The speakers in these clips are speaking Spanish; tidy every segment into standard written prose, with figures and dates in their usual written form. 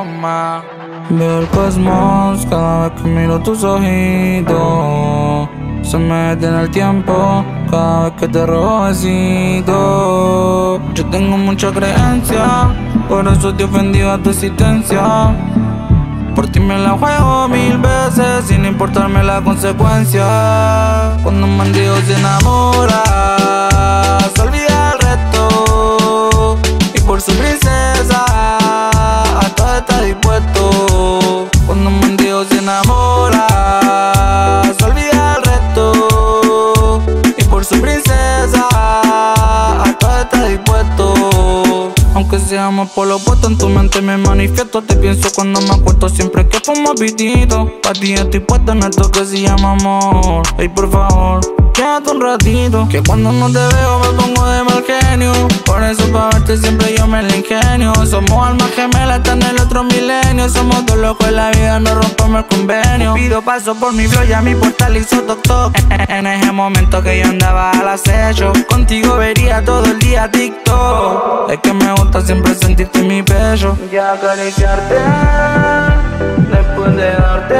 más. Veo el cosmos cada vez que miro tus ojitos. Se me detiene el tiempo cada vez que te robo besito. Yo tengo mucha creencia, por eso te he ofendido a tu existencia. Por ti me la juego 1000 veces sin importarme la consecuencia. Cuando un bandido se enamora, se olvida el resto. Y por su princesa a todo está dispuesto. Cuando un bandido se enamora, se olvida el resto. Y por su princesa a todo está dispuesto. Aunque seamos por lo opuesto, en tu mente me manifiesto. Te pienso cuando me acuesto, siempre que fumo pitito. Pa' ti estoy puesto en esto que se llama amor. Ey, por favor, quédate un ratito, que cuando no te veo me pongo de mal genio. Por eso pa' verte siempre yo me la ingenio. Somos almas gemelas, está en el otro milenio. Somos dos locos en la vida, no rompamos el convenio. Pido paso por mi flow, ya mi portal hizo toc toc. En ese momento que yo andaba al acecho, contigo vería todo el día TikTok. Es que me gusta siempre sentirte en mi pecho y acariciarte después de darte.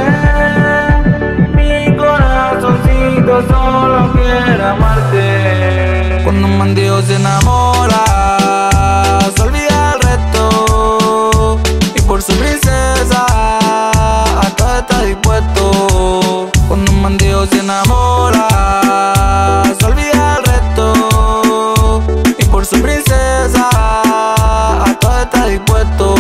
Mi corazoncito solo quiere amarte. Cuando un bandido se enamora, se olvida el resto. Y por su princesa a todo está dispuesto. Cuando un bandido se enamora, se olvida el resto. Y por su princesa a todo está dispuesto.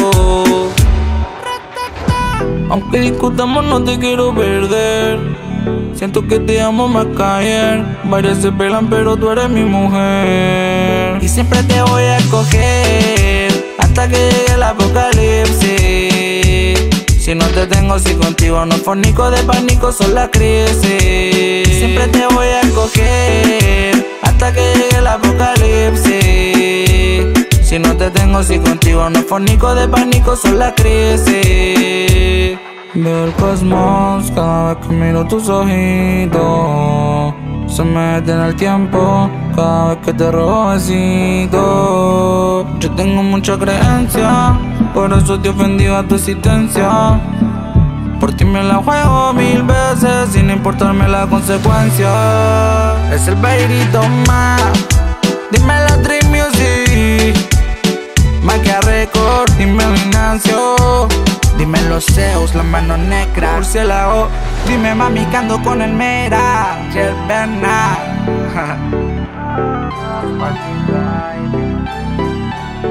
Aunque discutamos no te quiero perder. Siento que te amo más que ayer. Varias se pelan pero tú eres mi mujer. Y siempre te voy a escoger hasta que llegue el apocalipsis. Si no te tengo, si contigo no fornico, de pánico son las crisis. Siempre te voy a escoger hasta que llegue el apocalipsis. Si no te tengo, si contigo no fornico, de pánico son las crisis. Veo el cosmos cada vez que miro tus ojitos. Se me detiene el tiempo cada vez que te robo besito. Yo tengo mucha creencia, por eso te he ofendido a tu existencia. Por ti me la juego 1000 veces sin importarme la consecuencia. Es el Beirito más, dímelo Dream Music, Maquia Record, dímelo Ignacio, dímelo Zeus, la mano negra, Murciélago, dime mami que ando con el Mera, Jet Bernard.